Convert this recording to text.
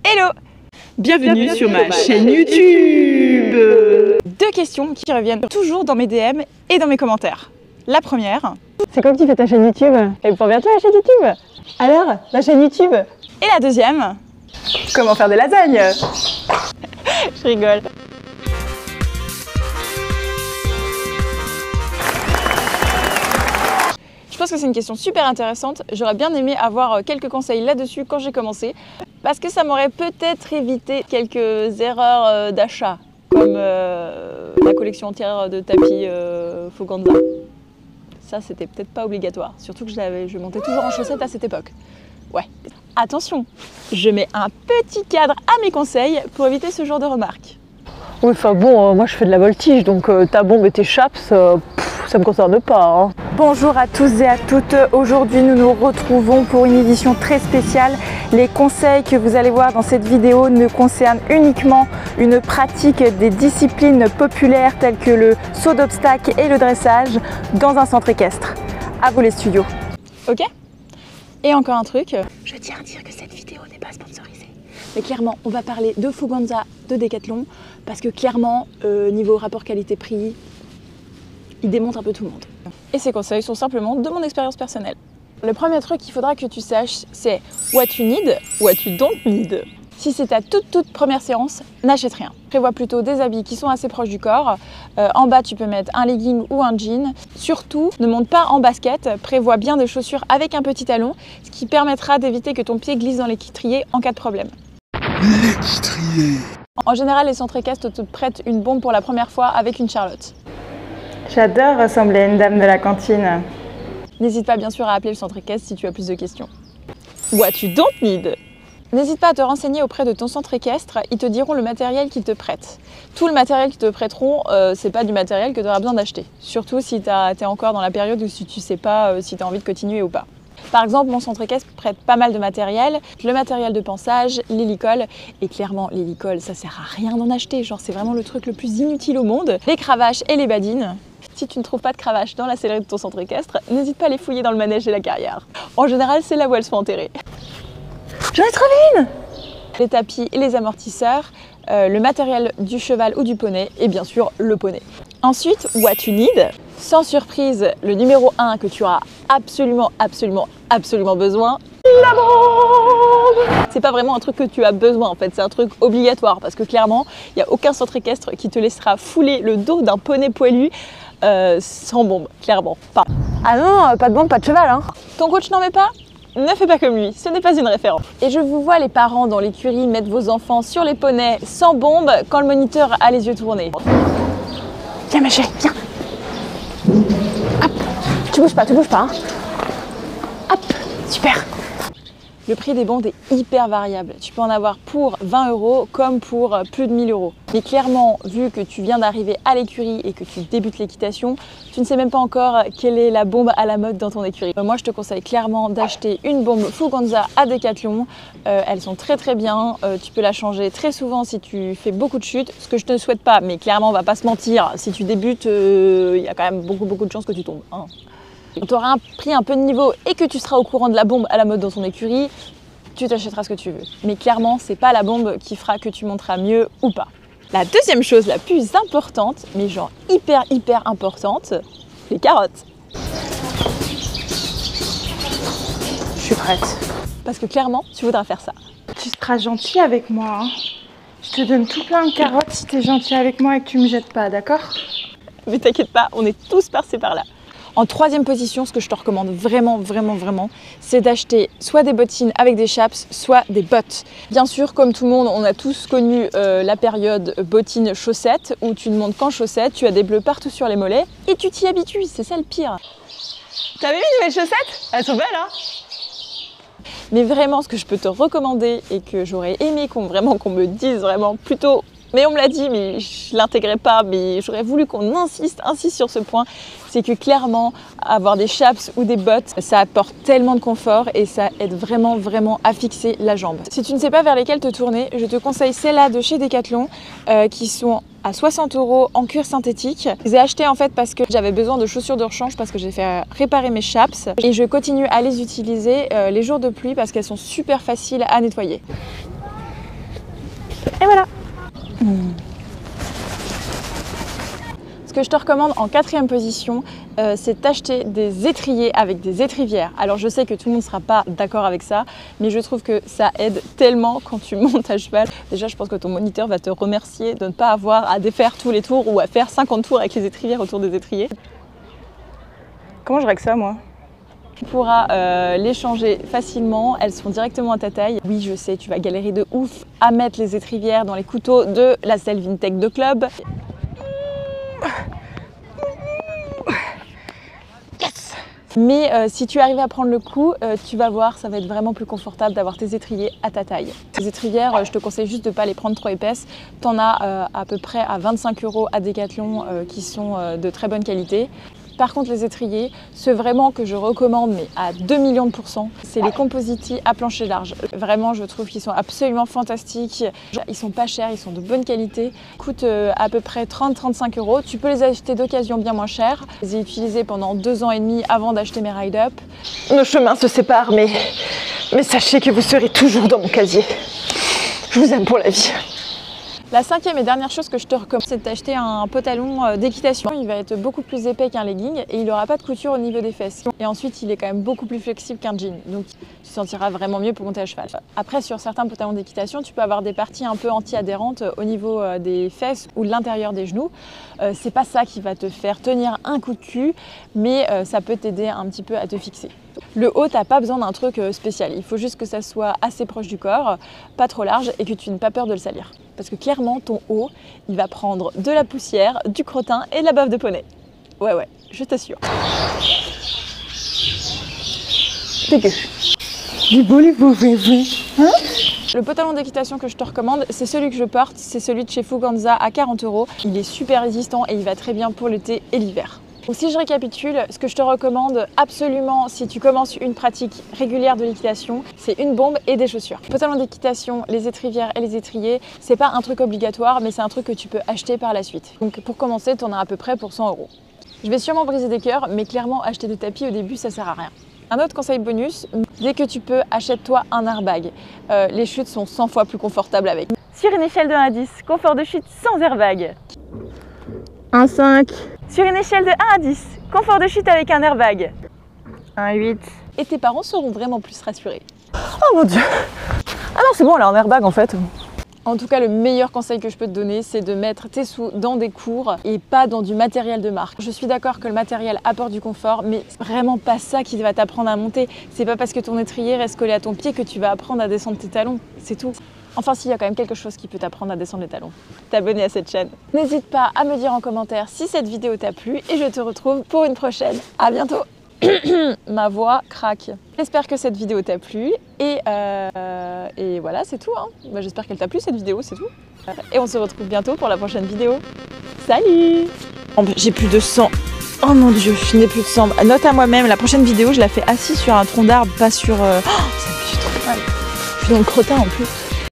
Hello! Bienvenue sur ma chaîne YouTube. Deux questions qui reviennent toujours dans mes DM et dans mes commentaires. La première. C'est quand que tu fais ta chaîne YouTube? Et pour bientôt la chaîne YouTube? Alors, la chaîne YouTube? Et la deuxième. Comment faire des lasagnes? Je rigole. Je pense que c'est une question super intéressante. J'aurais bien aimé avoir quelques conseils là-dessus quand j'ai commencé, parce que ça m'aurait peut-être évité quelques erreurs d'achat, comme la collection entière de tapis Foganza. Ça, c'était peut-être pas obligatoire, surtout que je montais toujours en chaussettes à cette époque. Ouais. Attention, je mets un petit cadre à mes conseils pour éviter ce genre de remarques. Oui, enfin bon, moi je fais de la voltige, donc ta bombe et tes chaps, ça me concerne pas. Hein. Bonjour à tous et à toutes, aujourd'hui nous nous retrouvons pour une édition très spéciale. Les conseils que vous allez voir dans cette vidéo ne concernent uniquement une pratique des disciplines populaires telles que le saut d'obstacle et le dressage dans un centre équestre. À vous les studios. Ok? Et encore un truc, je tiens à dire que cette vidéo n'est pas sponsorisée. Mais clairement, on va parler de Foganza, de Decathlon, parce que clairement, niveau rapport qualité-prix, il démonte un peu tout le monde. Et ces conseils sont simplement de mon expérience personnelle. Le premier truc qu'il faudra que tu saches, c'est what you need, what you don't need. Si c'est ta toute première séance, n'achète rien. Prévois plutôt des habits qui sont assez proches du corps. En bas, tu peux mettre un legging ou un jean. Surtout, ne monte pas en basket. Prévois bien des chaussures avec un petit talon, ce qui permettra d'éviter que ton pied glisse dans l'étrier en cas de problème. L'étrier. En général, les centres équestres te prêtent une bombe pour la première fois avec une Charlotte. J'adore ressembler à une dame de la cantine. N'hésite pas bien sûr à appeler le centre équestre si tu as plus de questions. What you don't need. N'hésite pas à te renseigner auprès de ton centre équestre, ils te diront le matériel qu'ils te prêtent. Tout le matériel qu'ils te prêteront, c'est pas du matériel que tu auras besoin d'acheter. Surtout si tu es encore dans la période où si tu sais pas si tu as envie de continuer ou pas. Par exemple, mon centre équestre prête pas mal de matériel, le matériel de pansage, l'hélicole, et clairement l'hélicole ça sert à rien d'en acheter, genre c'est vraiment le truc le plus inutile au monde. Les cravaches et les badines. Si tu ne trouves pas de cravache dans la sellerie de ton centre équestre, n'hésite pas à les fouiller dans le manège et la carrière. En général, c'est là où elles sont enterrées. J'en ai trouvé une! Les tapis et les amortisseurs, le matériel du cheval ou du poney et bien sûr le poney. Ensuite, what you need. Sans surprise, le numéro 1 que tu auras absolument besoin, la bombe! C'est pas vraiment un truc que tu as besoin en fait, c'est un truc obligatoire parce que clairement, il n'y a aucun centre équestre qui te laissera fouler le dos d'un poney poilu sans bombe, clairement pas. Ah non, pas de bombe, pas de cheval. Hein. Ton coach n'en met pas? Ne fais pas comme lui, ce n'est pas une référence. Et je vous vois les parents dans l'écurie mettre vos enfants sur les poneys sans bombe quand le moniteur a les yeux tournés. Viens ma chérie, viens. Hop, tu bouges pas hein. Hop, super. Le prix des bandes est hyper variable. Tu peux en avoir pour 20 € comme pour plus de 1000 €. Mais clairement, vu que tu viens d'arriver à l'écurie et que tu débutes l'équitation, tu ne sais même pas encore quelle est la bombe à la mode dans ton écurie. Moi, je te conseille clairement d'acheter une bombe Foganza à Decathlon. Elles sont très bien. Tu peux la changer très souvent si tu fais beaucoup de chutes, ce que je ne souhaite pas. Mais clairement, on va pas se mentir. Si tu débutes, il y a quand même beaucoup de chances que tu tombes. Hein. Quand tu auras pris un peu de niveau et que tu seras au courant de la bombe à la mode dans ton écurie, tu t'achèteras ce que tu veux. Mais clairement, c'est pas la bombe qui fera que tu monteras mieux ou pas. La deuxième chose la plus importante, mais genre hyper importante, les carottes. Je suis prête. Parce que clairement, tu voudras faire ça. Tu seras gentil avec moi. Hein. Je te donne tout plein de carottes si tu es gentil avec moi et que tu me jettes pas, d'accord? Mais t'inquiète pas, on est tous passés par là. En troisième position, ce que je te recommande vraiment, c'est d'acheter soit des bottines avec des chaps, soit des bottes. Bien sûr, comme tout le monde, on a tous connu la période bottines chaussettes, où tu ne montes qu'en chaussettes, tu as des bleus partout sur les mollets, et tu t'y habitues, c'est ça le pire. T'as vu mes chaussettes? Elles sont belles, hein? Mais vraiment, ce que je peux te recommander, et que j'aurais aimé qu'on me dise vraiment plutôt, mais on me l'a dit, mais je l'intégrais pas, mais j'aurais voulu qu'on insiste sur ce point, c'est que clairement, avoir des chaps ou des bottes, ça apporte tellement de confort et ça aide vraiment à fixer la jambe. Si tu ne sais pas vers lesquelles te tourner, je te conseille celles-là de chez Decathlon, qui sont à 60 € en cuir synthétique. Je les ai achetées en fait parce que j'avais besoin de chaussures de rechange parce que j'ai fait réparer mes chaps et je continue à les utiliser les jours de pluie parce qu'elles sont super faciles à nettoyer. Et voilà. Ce que je te recommande en 4e position, c'est d'acheter des étriers avec des étrivières. Alors je sais que tout le monde ne sera pas d'accord avec ça, mais je trouve que ça aide tellement quand tu montes à cheval. Déjà, je pense que ton moniteur va te remercier de ne pas avoir à défaire tous les tours ou à faire 50 tours avec les étrivières autour des étriers. Comment je règle ça, moi? Tu pourras les changer facilement, elles sont directement à ta taille. Oui, je sais, tu vas galérer de ouf à mettre les étrivières dans les couteaux de la selle Vintech de Club. Yes. Mais si tu arrives à prendre le coup, tu vas voir, ça va être vraiment plus confortable d'avoir tes étriers à ta taille. Les étrivières, je te conseille juste de ne pas les prendre trop épaisses. Tu en as à peu près à 25 € à Decathlon qui sont de très bonne qualité. Par contre, les étriers, ceux vraiment que je recommande, mais à 2 millions de %, c'est les Compositi à plancher large. Vraiment, je trouve qu'ils sont absolument fantastiques. Ils sont pas chers, ils sont de bonne qualité. Ils coûtent à peu près 30-35 €. Tu peux les acheter d'occasion bien moins cher. Je les ai utilisés pendant 2 ans et demi avant d'acheter mes Ride Up. Nos chemins se séparent, mais sachez que vous serez toujours dans mon casier. Je vous aime pour la vie. La 5e et dernière chose que je te recommande, c'est d'acheter un pantalon d'équitation. Il va être beaucoup plus épais qu'un legging et il n'aura pas de couture au niveau des fesses. Et ensuite, il est quand même beaucoup plus flexible qu'un jean. Donc, tu te sentiras vraiment mieux pour monter à cheval. Après, sur certains pantalons d'équitation, tu peux avoir des parties un peu anti-adhérentes au niveau des fesses ou de l'intérieur des genoux. C'est pas ça qui va te faire tenir un coup de cul, mais ça peut t'aider un petit peu à te fixer. Le haut, t'as pas besoin d'un truc spécial. Il faut juste que ça soit assez proche du corps, pas trop large et que tu n'aies pas peur de le salir. Parce que clairement, ton haut, il va prendre de la poussière, du crottin et de la bave de poney. Ouais, je t'assure. Dégueu. Hein? Le pantalon d'équitation que je te recommande, c'est celui que je porte, c'est celui de chez Fuganza à 40 €. Il est super résistant et il va très bien pour l'été et l'hiver. Donc si je récapitule, ce que je te recommande absolument si tu commences une pratique régulière de l'équitation, c'est une bombe et des chaussures. Le pantalon d'équitation, les étrivières et les étriers, c'est pas un truc obligatoire, mais c'est un truc que tu peux acheter par la suite. Donc pour commencer, tu en as à peu près pour 100 €. Je vais sûrement briser des cœurs, mais clairement acheter des tapis au début, ça sert à rien. Un autre conseil bonus, dès que tu peux, achète-toi un airbag. Les chutes sont 100 fois plus confortables avec. Sur une échelle de 1 à 10, confort de chute sans airbag. 1,5. Sur une échelle de 1 à 10, confort de chute avec un airbag. 1,8. Et tes parents seront vraiment plus rassurés. Oh mon Dieu. Ah non, c'est bon, elle a un airbag en fait. En tout cas, le meilleur conseil que je peux te donner, c'est de mettre tes sous dans des cours et pas dans du matériel de marque. Je suis d'accord que le matériel apporte du confort, mais c'est vraiment pas ça qui va t'apprendre à monter. C'est pas parce que ton étrier reste collé à ton pied que tu vas apprendre à descendre tes talons. C'est tout. Enfin, s'il y a quand même quelque chose qui peut t'apprendre à descendre les talons, t'abonner à cette chaîne. N'hésite pas à me dire en commentaire si cette vidéo t'a plu et je te retrouve pour une prochaine. À bientôt. Ma voix craque. J'espère que cette vidéo t'a plu et voilà, c'est tout. Hein. Bah, j'espère qu'elle t'a plu cette vidéo, c'est tout. Et on se retrouve bientôt pour la prochaine vidéo. Salut! J'ai plus de sang. Oh mon Dieu, je n'ai plus de sang. Note à moi-même, la prochaine vidéo, je la fais assise sur un tronc d'arbre, pas sur... Oh, ça me fait trop mal. Je suis dans le crottin en plus.